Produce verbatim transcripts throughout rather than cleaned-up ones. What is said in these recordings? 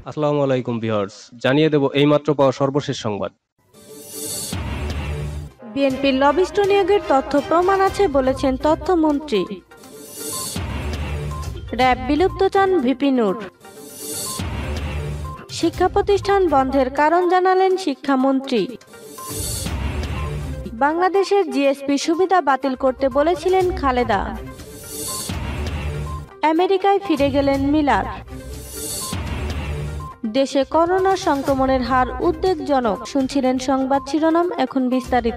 আসসালামু আলাইকুম ভিউয়ার্স, জানিয়ে দেব এইমাত্র পাওয়া সর্বশেষ সংবাদ। বিএনপির লবিস্ট নিয়োগের তথ্য প্রমাণ আছে বলেছেন তথ্যমন্ত্রী। র্যাব বিলুপ্ত চান ভিপি নূর। শিক্ষা প্রতিষ্ঠান বন্ধের কারণ জানালেন শিক্ষামন্ত্রী। বাংলাদেশের জিএসপি সুবিধা বাতিল করতে বলেছিলেন খালেদা। আমেরিকায় ফিরে গেলেন মিলার। দেশে করোনা সংক্রমণের হার উদ্বেগজনক। শুনছিলেন সংবাদ শিরোনাম, এখন বিস্তারিত।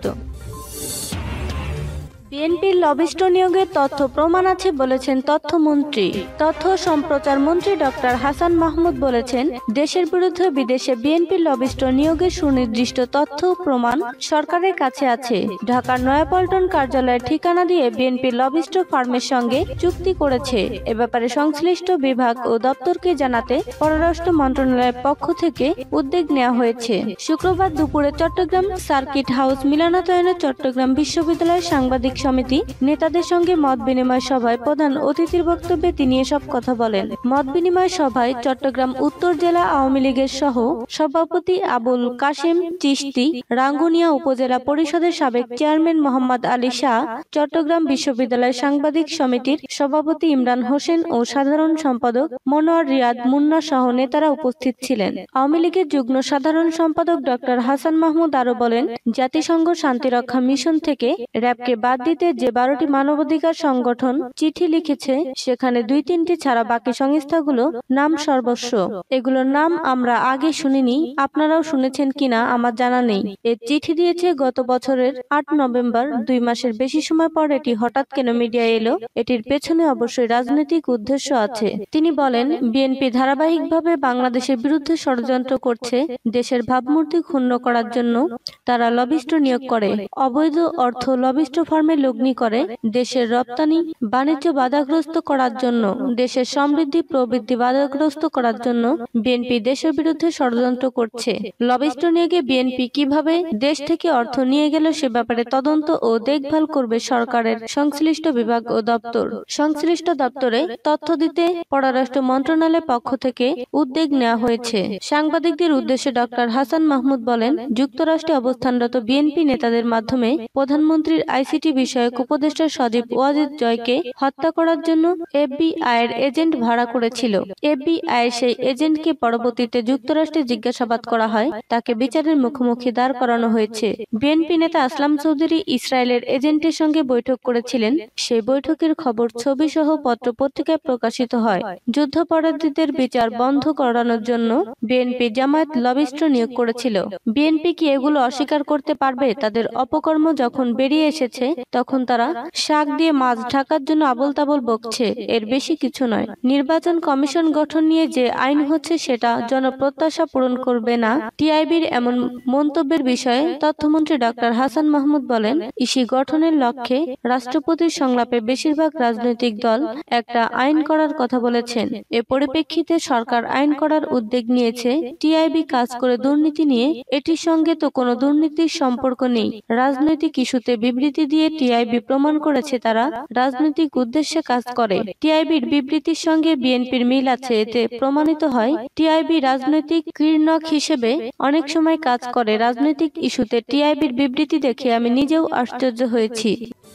বিএনপির লবিস্ট নিয়োগের তথ্য প্রমাণ আছে বলেছেন তথ্যমন্ত্রী। তথ্য সম্প্রচার মন্ত্রী ডক্টর হাসান মাহমুদ বলেছেন, দেশের বিরুদ্ধে বিদেশে বিএনপির লবিস্ট নিয়োগের সুনির্দিষ্ট তথ্য প্রমাণ সরকারের কাছে আছে। ঢাকার নয়াপল্টন কার্যালয়ের ঠিকানা দিয়ে বিএনপির লবিস্ট ফার্মের সঙ্গে চুক্তি করেছে। এ ব্যাপারে সংশ্লিষ্ট বিভাগ ও দপ্তরকে জানাতে পররাষ্ট্র মন্ত্রণালয়ের পক্ষ থেকে উদ্যোগ নেওয়া হয়েছে। শুক্রবার দুপুরে চট্টগ্রাম সার্কিট হাউস মিলনায়তনে চট্টগ্রাম বিশ্ববিদ্যালয়ের সাংবাদিক সমিতি নেতাদের সঙ্গে মত বিনিময় সভায় প্রধান অতিথির বক্তব্যে তিনি এসব কথা বলেন। মত বিনিময় সভায় চট্টগ্রাম উত্তর জেলা আওয়ামী লীগের সহ সভাপতি আবুল কাশেম চিশতি, রাঙ্গুনিয়া উপজেলা পরিষদের সাবেক চেয়ারম্যান মোহাম্মদ আলী শাহ, চট্টগ্রাম বিশ্ববিদ্যালয় সাংবাদিক সমিতির সভাপতি ইমরান হোসেন ও সাধারণ সম্পাদক মনোয়ার রিয়াদ মুন্না সহ নেতারা উপস্থিত ছিলেন। আওয়ামী লীগের যুগ্ম সাধারণ সম্পাদক ডক্টর হাসান মাহমুদ আরো বলেন, জাতিসংঘ শান্তিরক্ষা মিশন থেকে র্যাবকে বাদ দিতে যে বারোটি মানবাধিকার সংগঠন চিঠি লিখেছে, সেখানে দুই তিনটি ছাড়া বাকি সংস্থাগুলো নাম সর্বস্ব। এগুলোর নাম আমরা আগে শুনিনি, আপনারাও শুনেছেন কিনা আমার জানা নেই। এ চিঠি দিয়েছে গত বছরের আট নভেম্বর। দুই মাসের বেশি সময় পর এটি হঠাৎ কেন মিডিয়ায় এলো? এটির পেছনে অবশ্যই রাজনৈতিক উদ্দেশ্য আছে। তিনি বলেন, বিএনপি ধারাবাহিকভাবে বাংলাদেশের বিরুদ্ধে ষড়যন্ত্র করছে। দেশের ভাবমূর্তি ক্ষুণ্ণ করার জন্য তারা লবিস্ট নিয়োগ করে, অবৈধ অর্থ লবিস্ট ফার্মে লগ্নি করে, দেশের রপ্তানি বাণিজ্য বাধাগ্রস্ত করার জন্য, দেশের সমৃদ্ধি প্রবৃদ্ধি বাধাগ্রস্ত করার জন্য বিএনপি দেশের বিরুদ্ধে ষড়যন্ত্র করছে। লবিস্ট নিয়োগে বিএনপি কিভাবে দেশ থেকে অর্থ নিয়ে গেল সে ব্যাপারে তদন্ত ও দেখভাল করবে সরকারের সংশ্লিষ্ট বিভাগ ও দপ্তর। সংশ্লিষ্ট দপ্তরে তথ্য দিতে পররাষ্ট্র মন্ত্রণালয়ের পক্ষ থেকে উদ্যোগ নেওয়া হয়েছে। সাংবাদিকদের উদ্দেশ্যে ডক্টর হাসান মাহমুদ বলেন, যুক্তরাষ্ট্রে অবস্থানরত বিএনপি নেতাদের মাধ্যমে প্রধানমন্ত্রীর আইসিটি বিষয়ক উপদেষ্টা সজীব ওয়াজিদ জয়কে হত্যা করার জন্য এফবিআই এর এজেন্ট ভাড়া করেছিল। এফবিআই সেই এজেন্টকে পরবর্তীতে যুক্তরাষ্ট্রে জিজ্ঞাসাবাদ করা হয়, তাকে বিচারের মুখোমুখি দাঁড় করানো হয়েছে। বিএনপি নেতা আসলাম চৌধুরী ইসরায়েলের এজেন্টের সঙ্গে বৈঠক করেছিলেন। সেই বৈঠকের খবর ছবি সহ পত্র পত্রিকায় প্রকাশিত হয়। যুদ্ধাপরাধীদের বিচার বন্ধ করানোর জন্য বিএনপি জামায়াত লবিস্ট নিয়োগ করেছিল। বিএনপি কি এগুলো অস্বীকার করতে পারবে? তাদের অপকর্ম যখন বেরিয়ে এসেছে তখন তারা শাক দিয়ে মাছ ঢাকার জন্য আবল তাবল বকছে, এর বেশি কিছু নয়। নির্বাচন কমিশন গঠন নিয়ে যে আইন হচ্ছে সেটা জনপ্রত্যাশা পূরণ করবে না। টিআইবির এমন মন্তব্যের বিষয়ে তথ্যমন্ত্রী ডক্টর হাসান মাহমুদ বলেন, ইসি গঠনের লক্ষ্যে রাষ্ট্রপতির সংলাপে বেশিরভাগ রাজনৈতিক দল একটা আইন করার কথা বলেছেন। এ পরিপ্রেক্ষিতে সরকার আইন করার উদ্যোগ নিয়েছে। টিআইবি কাজ করে দুর্নীতি নিয়ে, এটির সঙ্গে তো কোনো দুর্নীতির সম্পর্ক নেই। রাজনৈতিক ইস্যুতে বিবৃতি দিয়ে টিআইবি প্রমাণ করেছে তারা রাজনৈতিক উদ্দেশ্যে কাজ করে। টিআইবির বিবৃতির সঙ্গে বিএনপির মিল আছে। এতে প্রমাণিত হয় টিআইবি রাজনৈতিক ক্রীড়নক হিসেবে অনেক সময় কাজ করে। রাজনৈতিক ইস্যুতে টিআইবির বিবৃতি দেখে আমি নিজেও আশ্চর্য হয়েছি।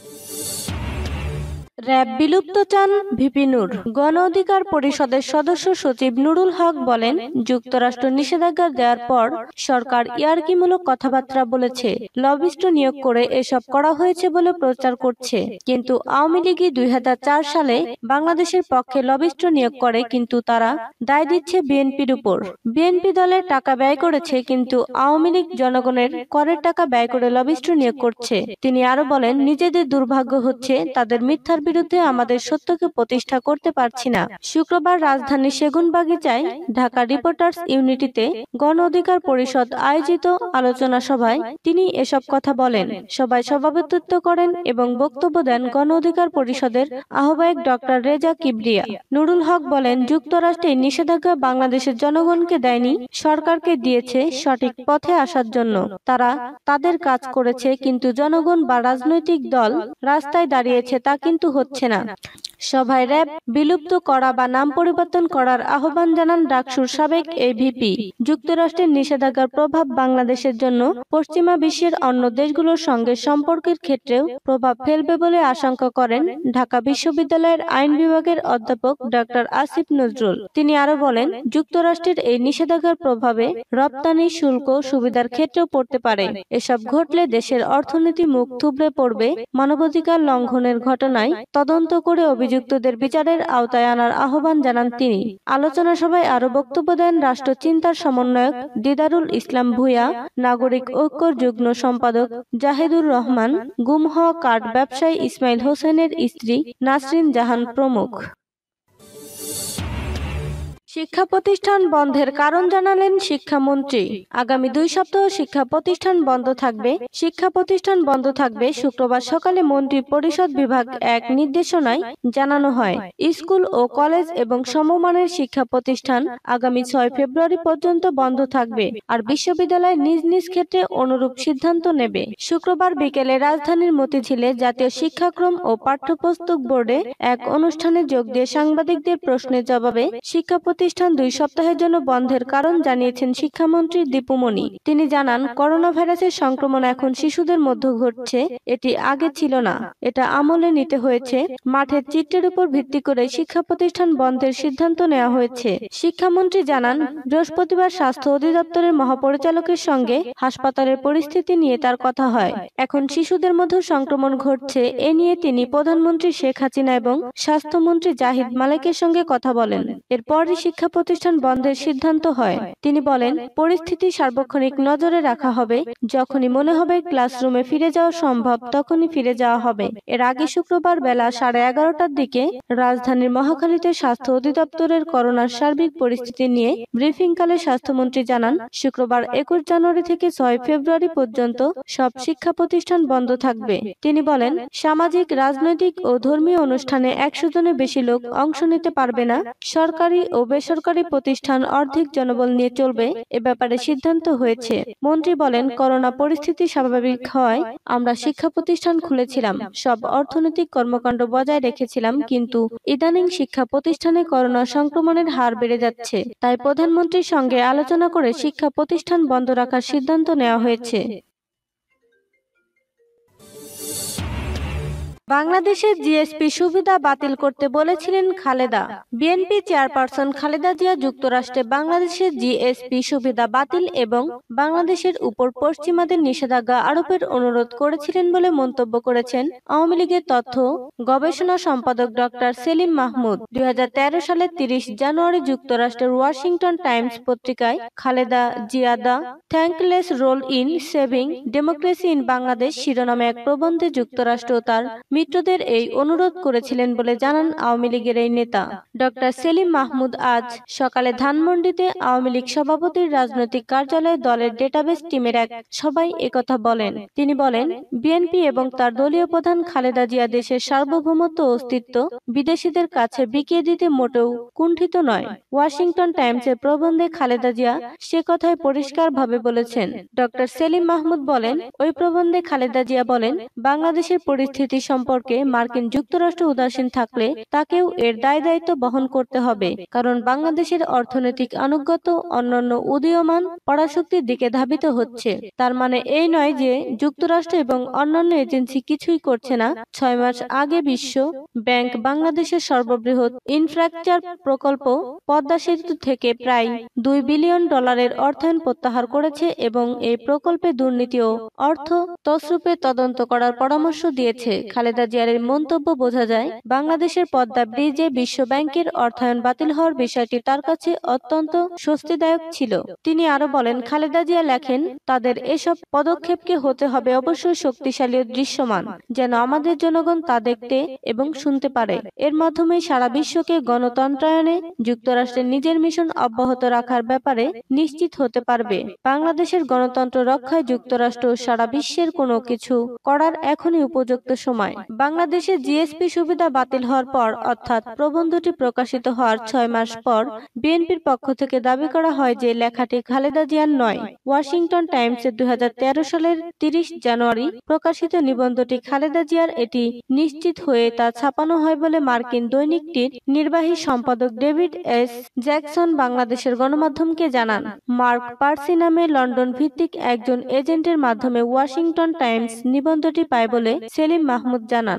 র্যাব বিলুপ্ত চান ভিপি নূর। গণ অধিকার পরিষদের সদস্য সচিব নুরুল হক বলেন, যুক্তরাষ্ট্র নিষেধাজ্ঞা দেওয়ার পর সরকার ইয়ার্কিমূলক কথাবার্তা বলেছে, লবিস্ট নিয়োগ করে এসব করা হয়েছে বলে প্রচার করছে। কিন্তু আওয়ামী লীগই দুই হাজার চার সালে বাংলাদেশের পক্ষে লবিস্ট নিয়োগ করে, কিন্তু তারা দায় দিচ্ছে বিএনপির উপর। বিএনপি দলের টাকা ব্যয় করেছে, কিন্তু আওয়ামী লীগ জনগণের করের টাকা ব্যয় করে লবিস্ট নিয়োগ করছে। তিনি আরো বলেন, নিজেদের দুর্ভাগ্য হচ্ছে তাদের মিথ্যার বিরুদ্ধে আমাদের সত্যকে প্রতিষ্ঠা করতে পারছি না। শুক্রবার রাজধানীর সেগুনবাগিচায় ঢাকা রিপোর্টার্স ইউনিটিতে গণ অধিকার পরিষদ আয়োজিত আলোচনা সভায় তিনি এসব কথা বলেন। সভায় সভাপতিত্ব করেন এবং বক্তব্য দেন গণ অধিকার পরিষদের আহ্বায়ক ডক্টর রেজা কিবরিয়া। নুরুল হক বলেন, যুক্তরাষ্ট্রের নিষেধাজ্ঞা বাংলাদেশের জনগণকে দেয়নি, সরকারকে দিয়েছে সঠিক পথে আসার জন্য। তারা তাদের কাজ করেছে, কিন্তু জনগণ বা রাজনৈতিক দল রাস্তায় দাঁড়িয়েছে, তা কিন্তু হচ্ছে না। সভায় র্যাব বিলুপ্ত করা বা নাম পরিবর্তন করার আহ্বান জানান ডাকসুর সাবেক এই ভিপি। যুক্তরাষ্ট্রের নিষেধাজ্ঞার প্রভাব বাংলাদেশের জন্য পশ্চিমা বিশ্বের অন্য দেশগুলোর সঙ্গে সম্পর্কের ক্ষেত্রেও প্রভাব ফেলবে বলে আশঙ্কা করেন ঢাকা বিশ্ববিদ্যালয়ের আইন বিভাগের অধ্যাপক ডক্টর আসিফ নজরুল। তিনি আরো বলেন, যুক্তরাষ্ট্রের এই নিষেধাজ্ঞার প্রভাবে রপ্তানি শুল্ক সুবিধার ক্ষেত্রেও পড়তে পারে। এসব ঘটলে দেশের অর্থনীতি মুখ থুবড়ে পড়বে। মানবাধিকার লঙ্ঘনের ঘটনায় তদন্ত করে অভিযুক্তদের বিচারের আওতায় আনার আহ্বান জানান তিনি। আলোচনা সভায় আরো বক্তব্য দেন রাষ্ট্রচিন্তার সমন্বয়ক দিদারুল ইসলাম ভূঁইয়া, নাগরিক ঐক্যর যুগ্ম সম্পাদক জাহিদুর রহমান, গুম হওয়া কার্ড ব্যবসায়ী ইসমাইল হোসেনের স্ত্রী নাসরিন জাহান প্রমুখ। শিক্ষা প্রতিষ্ঠান বন্ধের কারণ জানালেন শিক্ষামন্ত্রী। আগামী দুই সপ্তাহ শিক্ষা প্রতিষ্ঠান বন্ধ থাকবে। শিক্ষা প্রতিষ্ঠান বন্ধ থাকবে শুক্রবার সকালে মন্ত্রী পরিষদ বিভাগ এক নির্দেশনায় জানানো হয়। স্কুল ও কলেজ এবং সমমানের শিক্ষা প্রতিষ্ঠান আগামী ছয় ফেব্রুয়ারি পর্যন্ত বন্ধ থাকবে, আর বিশ্ববিদ্যালয় নিজ নিজ ক্ষেত্রে অনুরূপ সিদ্ধান্ত নেবে। শুক্রবার বিকেলে রাজধানীর মতিঝিলে জাতীয় শিক্ষাক্রম ও পাঠ্যপুস্তক বোর্ডে এক অনুষ্ঠানে যোগ দিয়ে সাংবাদিকদের প্রশ্নের জবাবে শিক্ষা প্রতিষ্ঠান দুই সপ্তাহের জন্য বন্ধের কারণ জানিয়েছেন শিক্ষামন্ত্রী দীপুমণি। তিনি জানান, করোনা ভাইরাসের সংক্রমণ এখন শিশুদের মধ্যে ঘটছে। এটি আগে ছিল না, এটা আমলে নিতে হয়েছে। মাঠের চিত্রের উপর ভিত্তি করে শিক্ষা প্রতিষ্ঠান বন্ধের সিদ্ধান্ত নেওয়া হয়েছে। শিক্ষামন্ত্রী জানান, বৃহস্পতিবার স্বাস্থ্য অধিদপ্তরের মহাপরিচালকের সঙ্গে হাসপাতালের পরিস্থিতি নিয়ে তার কথা হয়। এখন শিশুদের মধ্যে সংক্রমণ ঘটছে, এ নিয়ে তিনি প্রধানমন্ত্রী শেখ হাসিনা এবং স্বাস্থ্যমন্ত্রী জাহিদ মালেকের সঙ্গে কথা বলেন। এরপরই শিক্ষা প্রতিষ্ঠান বন্ধের সিদ্ধান্ত হয়। তিনি বলেন, পরিস্থিতি সার্বক্ষণিক নজরে রাখা হবে। যখনই মনে হবে ক্লাসরুমে ফিরে যাওয়া সম্ভব তখনই ফিরে যাওয়া হবে। এর আগে শুক্রবার বেলা সাড়ে এগারোটার দিকে রাজধানীর মহাখালীতে স্বাস্থ্য অধিদপ্তরের করোনার সার্বিক পরিস্থিতি নিয়ে ব্রিফিংকালে স্বাস্থ্যমন্ত্রী জানান, শুক্রবার একুশ জানুয়ারি থেকে ছয় ফেব্রুয়ারি পর্যন্ত সব শিক্ষা প্রতিষ্ঠান বন্ধ থাকবে। তিনি বলেন, সামাজিক, রাজনৈতিক ও ধর্মীয় অনুষ্ঠানে একশো জনের বেশি লোক অংশ নিতে পারবে না। সরকারি ও বেসরকারি প্রতিষ্ঠান অর্ধেক জনবল নিয়ে চলবে, এ ব্যাপারে সিদ্ধান্ত হয়েছে। মন্ত্রী বলেন, করোনা পরিস্থিতি স্বাভাবিক হওয়ায় আমরা শিক্ষা প্রতিষ্ঠান খুলেছিলাম, সব অর্থনৈতিক কর্মকাণ্ড বজায় রেখেছিলাম, কিন্তু ইদানিং শিক্ষা প্রতিষ্ঠানে করোনা সংক্রমণের হার বেড়ে যাচ্ছে। তাই প্রধানমন্ত্রীর সঙ্গে আলোচনা করে শিক্ষা প্রতিষ্ঠান বন্ধ রাখার সিদ্ধান্ত নেওয়া হয়েছে। বাংলাদেশের জিএসপি সুবিধা বাতিল করতে বলেছিলেন খালেদা। বিএনপি চেয়ারপারসন খালেদা জিয়া যুক্তরাষ্ট্রে বাংলাদেশের জিএসপি সুবিধা বাতিল এবং বাংলাদেশের উপর পশ্চিমাদের নিষেধাজ্ঞা আরোপের অনুরোধ করেছিলেন বলে মন্তব্য করেছেন আওয়ামী লীগের তথ্য গবেষণা সম্পাদক ডক্টর সেলিম মাহমুদ। দুই হাজার তেরো সালের তিরিশ জানুয়ারি যুক্তরাষ্ট্রের ওয়াশিংটন টাইমস পত্রিকায় Khaleda Zia the thankless role in saving democracy in Bangladesh শিরোনামে এক প্রবন্ধে যুক্তরাষ্ট্র তার মিত্রদের এই অনুরোধ করেছিলেন বলে জানান আওয়ামী লীগের এই নেতা। ডক্টর সেলিম মাহমুদ আজ সকালে ধানমন্ডিতে আওয়ামী লীগ সভাপতির রাজনৈতিক কার্যালয়ে দলের ডেটাবেস টিমের এক সভায় একথা বলেন। তিনি বলেন, বিএনপি এবং তার দলীয় প্রধান খালেদা জিয়া দেশের সার্বভৌমত্ব ও অস্তিত্ব বিদেশিদের কাছে বিকিয়ে দিতে মোটেও কুণ্ঠিত নয়। ওয়াশিংটন টাইমসের প্রবন্ধে খালেদা জিয়া সে কথায় পরিষ্কারভাবে বলেছেন। ডক্টর সেলিম মাহমুদ বলেন, ওই প্রবন্ধে খালেদা জিয়া বলেন, বাংলাদেশের পরিস্থিতি সম্পর্কে মার্কিন যুক্তরাষ্ট্র উদাসীন থাকলে তাকেও এর দায় দায়িত্ব বহন করতে হবে, কারণ বাংলাদেশের অর্থনৈতিক আনুগত্য অন্যান্য উদীয়মান পরাশক্তির দিকে ধাবিত হচ্ছে। তার মানে এই নয় যে যুক্তরাষ্ট্র এবং অন্যান্য এজেন্সি কিছুই করছে না। ছয় মাস আগে বিশ্ব ব্যাংক বাংলাদেশের সর্ববৃহৎ ইনফ্রাস্ট্রাকচার প্রকল্প পদ্মা সেতু থেকে প্রায় দুই বিলিয়ন ডলারের অর্থায়ন প্রত্যাহার করেছে এবং এই প্রকল্পে দুর্নীতি ও অর্থ তছরূপের তদন্ত করার পরামর্শ দিয়েছে। খালেদা জিয়ার মন্তব্য বোঝা যায়, বাংলাদেশের পদ্মা ব্রিজে বিশ্ব ব্যাংকের অর্থায়ন বাতিল হওয়ার বিষয়টি তার কাছে অত্যন্ত স্বস্তিদায়ক ছিল। তিনি আরো বলেন, খালেদা জিয়া লেখেন, তাদের এসব পদক্ষেপকে হতে হবে অবশ্যই শক্তিশালী ও দৃশ্যমান, যেন আমাদের জনগণ তা দেখতে এবং শুনতে পারে। এর মাধ্যমে সারা বিশ্বকে গণতন্ত্রায়নে যুক্তরাষ্ট্রের নিজের মিশন অব্যাহত রাখার ব্যাপারে নিশ্চিত হতে পারবে। বাংলাদেশের গণতন্ত্র রক্ষায় যুক্তরাষ্ট্র সারা বিশ্বের কোনো কিছু করার এখনই উপযুক্ত সময়। বাংলাদেশে জিএসপি সুবিধা বাতিল হওয়ার পর অর্থাৎ প্রবন্ধটি প্রকাশিত হওয়ার ছয় মাস পর বিএনপির পক্ষ থেকে দাবি করা হয় যে লেখাটি খালেদা জিয়ার নয়। ওয়াশিংটন টাইমসের দুই হাজার তেরো সালের তিরিশ জানুয়ারি প্রকাশিত নিবন্ধটি খালেদা জিয়ার, এটি নিশ্চিত হয়ে তা ছাপানো হয় বলে মার্কিন দৈনিকটির নির্বাহী সম্পাদক ডেভিড এস জ্যাকসন বাংলাদেশের গণমাধ্যমকে জানান। মার্ক পার্সি নামে লন্ডন ভিত্তিক একজন এজেন্টের মাধ্যমে ওয়াশিংটন টাইমস নিবন্ধটি পায় বলে সেলিম মাহমুদ জানান।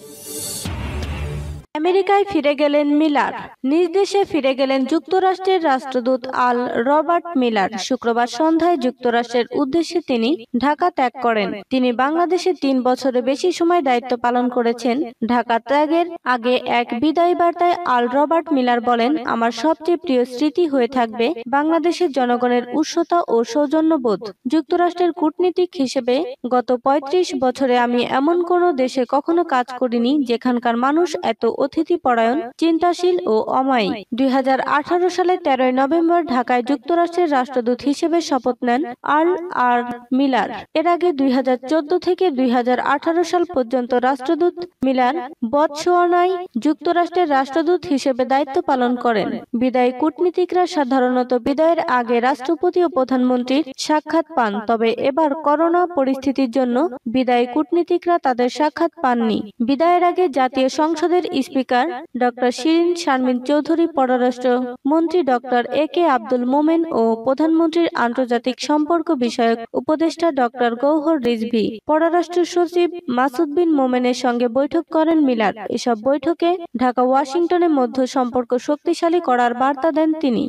আমেরিকায় ফিরে গেলেন মিলার। নিজ দেশে ফিরে গেলেন যুক্তরাষ্ট্রের রাষ্ট্রদূত আল রবার্ট মিলার। শুক্রবার সন্ধ্যায় যুক্তরাষ্ট্রের উদ্দেশ্যে তিনি ঢাকা ত্যাগ করেন। তিনি বাংলাদেশে তিন বছরের বেশি সময় দায়িত্ব পালন করেছেন। ঢাকা ত্যাগের আগে এক বিদায়ী বার্তায় আল রবার্ট মিলার বলেন, আমার সবচেয়ে প্রিয় স্মৃতি হয়ে থাকবে বাংলাদেশের জনগণের উষ্ণতা ও সৌজন্যবোধ। যুক্তরাষ্ট্রের কূটনীতিক হিসেবে গত পঁয়ত্রিশ বছরে আমি এমন কোনো দেশে কখনো কাজ করিনি যেখানকার মানুষ এত অতিথি পরায়ণ, চিন্তাশীল ও অমায়িক। দুই হাজার আঠারো সালে তেরোই নভেম্বর ঢাকায় যুক্তরাষ্ট্রের রাষ্ট্রদূত হিসেবে শপথ নেন আল আর মিলার। এর আগে দুই হাজার চোদ্দ থেকে দুই হাজার আঠারো সাল পর্যন্ত রাষ্ট্রদূত মিলার বতসোয়ানায় যুক্তরাষ্ট্রের রাষ্ট্রদূত হিসেবে দায়িত্ব পালন করেন। বিদায়ী কূটনীতিকরা সাধারণত বিদায়ের আগে রাষ্ট্রপতি ও প্রধানমন্ত্রীর সাক্ষাৎ পান, তবে এবার করোনা পরিস্থিতির জন্য বিদায়ী কূটনীতিকরা তাদের সাক্ষাৎ পাননি। বিদায়ের আগে জাতীয় সংসদের স্পিকার ডক্টর শিরিন শারমিন চৌধুরী, পররাষ্ট্র মন্ত্রী ডক্টর এ কে আব্দুল মোমেন ও প্রধানমন্ত্রীর আন্তর্জাতিক সম্পর্ক বিষয়ক উপদেষ্টা ডক্টর গৌহর রিজভী, পররাষ্ট্র সচিব মাসুদ বিন মোমেনের সঙ্গে বৈঠক করেন মিলার। এসব বৈঠকে ঢাকা ওয়াশিংটনের মধ্যে সম্পর্ক শক্তিশালী করার বার্তা দেন তিনি।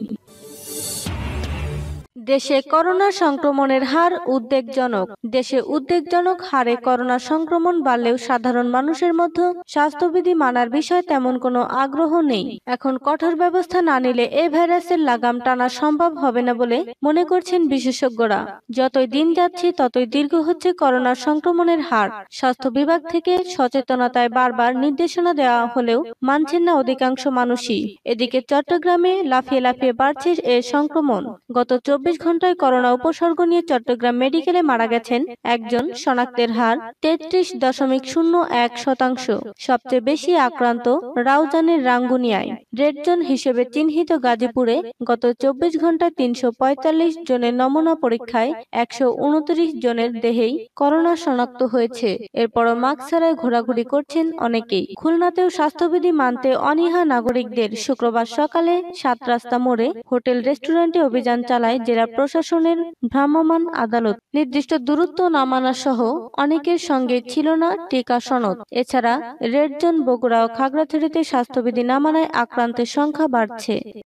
দেশে করোনা সংক্রমণের হার উদ্বেগজনক। দেশে উদ্বেগজনক হারে করোনা সংক্রমণ বাড়লেও সাধারণ মানুষের মধ্যে স্বাস্থ্যবিধি মানার বিষয়ে তেমন কোনো আগ্রহ নেই। এখন কঠোর ব্যবস্থা না নিলে এই ভাইরাসের লাগাম টানা সম্ভব হবে না বলে মনে করছেন বিশেষজ্ঞরা। যতই দিন যাচ্ছে ততই দীর্ঘ হচ্ছে করোনা সংক্রমণের হার। স্বাস্থ্য বিভাগ থেকে সচেতনতায় বারবার নির্দেশনা দেওয়া হলেও মানছেন না অধিকাংশ মানুষই। এদিকে চট্টগ্রামে লাফিয়ে লাফিয়ে বাড়ছে এ সংক্রমণ। গত চব্বিশ ঘন্টায় করোনা উপসর্গ নিয়ে চট্টগ্রাম মেডিকেলে মারা গেছেন একজন, শনাক্তের হার তেত্রিশ দশমিক শূন্য এক শতাংশ। সবচেয়ে বেশি আক্রান্ত রাউজানের রাঙ্গুনিয়ায়। রেড জোন হিসেবে চিহ্নিত গাজীপুরে গত চব্বিশ ঘন্টায় তিনশো পঁয়তাল্লিশ জনের নমুনা পরীক্ষায় একশো উনত্রিশ জনের দেহেই করোনা শনাক্ত হয়েছে। এরপরও মাস্ক ছাড়াই ঘোরাঘুরি করছেন অনেকেই। খুলনাতেও স্বাস্থ্যবিধি মানতে অনীহা নাগরিকদের। শুক্রবার সকালে সাত রাস্তা মোড়ে হোটেল রেস্টুরেন্টে অভিযান চালায় জেলা প্রশাসনের ভ্রাম্যমাণ আদালত। নির্দিষ্ট দূরত্ব না মানা সহ অনেকের সঙ্গে ছিল না টিকা সনদ। এছাড়া রেড জোন বগুড়া ও খাগড়াছড়িতে স্বাস্থ্যবিধি না মানায় আক্রান্তের সংখ্যা বাড়ছে।